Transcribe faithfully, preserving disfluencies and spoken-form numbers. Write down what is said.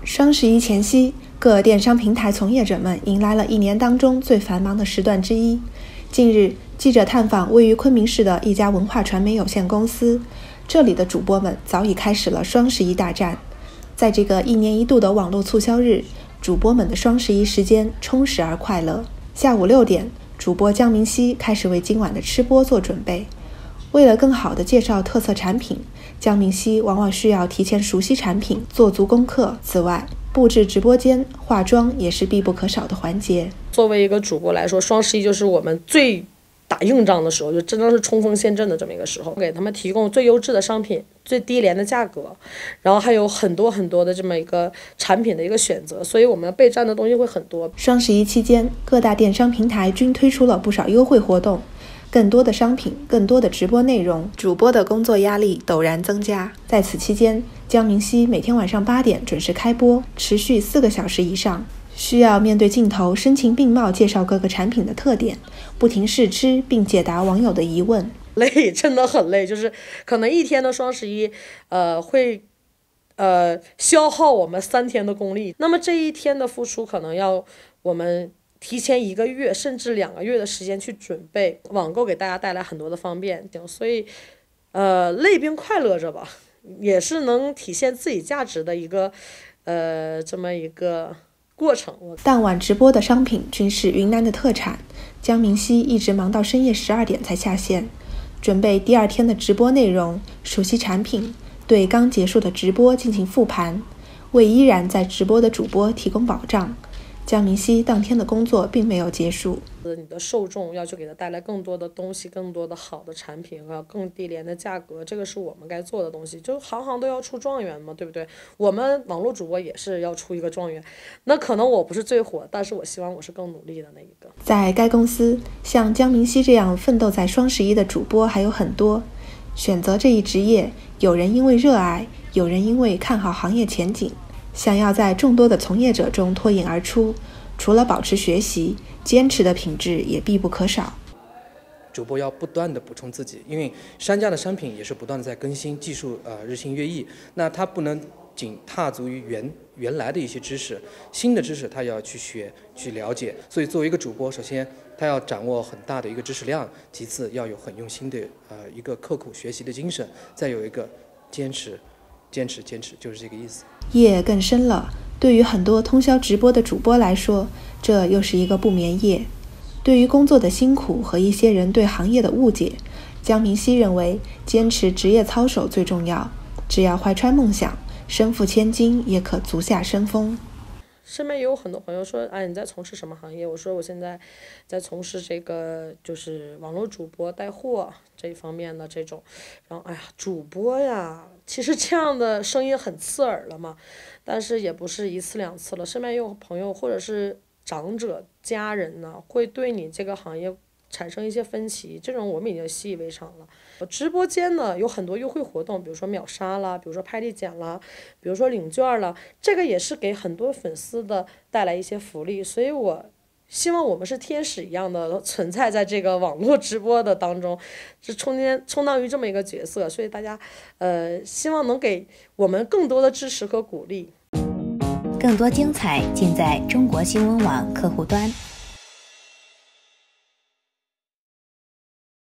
双十一前夕，各电商平台从业者们迎来了一年当中最繁忙的时段之一。近日，记者探访位于昆明市的一家文化传媒有限公司，这里的主播们早已开始了双十一大战。在这个一年一度的网络促销日，主播们的双十一时间充实而快乐。下午六点，主播江明熙开始为今晚的吃播做准备。为了更好地介绍特色产品，江明熙往往需要提前熟悉产品，做足功课。此外，布置直播间、化妆也是必不可少的环节。 作为一个主播来说，双十一就是我们最打硬仗的时候，就真的是冲锋陷阵的这么一个时候，给他们提供最优质的商品、最低廉的价格，然后还有很多很多的这么一个产品的一个选择，所以我们备战的东西会很多。 双十一期间，各大电商平台均推出了不少优惠活动。更多的商品，更多的直播内容，主播的工作压力陡然增加。在此期间，江明熙每天晚上八点准时开播，持续四个小时以上，需要面对镜头声情并茂介绍各个产品的特点，不停试吃并解答网友的疑问。 累，真的很累，就是可能一天的双十一，呃，会呃消耗我们三天的功力。那么这一天的付出，可能要我们提前一个月甚至两个月的时间去准备，网购给大家带来很多的方便，所以呃累并快乐着吧，也是能体现自己价值的一个呃这么一个过程。 当晚直播的商品均是云南的特产，江明熙一直忙到深夜十二点才下线，准备第二天的直播内容，熟悉产品，对刚结束的直播进行复盘，为依然在直播的主播提供保障。江明熙当天的工作并没有结束， 你的受众要去给他带来更多的东西，更多的好的产品和更低廉的价格，这个是我们该做的东西。就行行都要出状元嘛，对不对？我们网络主播也是要出一个状元，那可能我不是最火，但是我希望我是更努力的那一个。 在该公司，像江明熙这样奋斗在双十一的主播还有很多。选择这一职业，有人因为热爱，有人因为看好行业前景，想要在众多的从业者中脱颖而出，除了保持学习，坚持的品质也必不可少。 主播要不断的补充自己，因为商家的商品也是不断的在更新，技术呃日新月异，那他不能仅踏足于原原来的一些知识，新的知识他要去学去了解。所以作为一个主播，首先他要掌握很大的一个知识量，其次要有很用心的呃一个刻苦学习的精神，再有一个坚持坚持坚持，就是这个意思。 夜更深了，对于很多通宵直播的主播来说，这又是一个不眠夜。对于工作的辛苦和一些人对行业的误解，江明熙认为坚持职业操守最重要，只要怀揣梦想，身负千金也可足下生风。 身边也有很多朋友说，哎，你在从事什么行业？我说我现在在从事这个就是网络主播带货这一方面的这种。然后哎呀，主播呀，其实这样的声音很刺耳了嘛，但是也不是一次两次了。身边也有朋友或者是长者家人呢，会对你这个行业产生一些分歧，这种我们已经习以为常了。直播间呢有很多优惠活动，比如说秒杀啦，比如说拍立减啦，比如说领券啦，这个也是给很多粉丝的带来一些福利。所以我希望我们是天使一样的存在在这个网络直播的当中，是充当充当于这么一个角色。所以大家呃希望能给我们更多的支持和鼓励。 更多精彩尽在中国新闻网客户端。